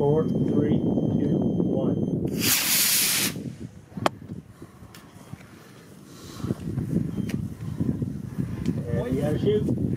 4, 3, 2, 1. And you gotta shoot.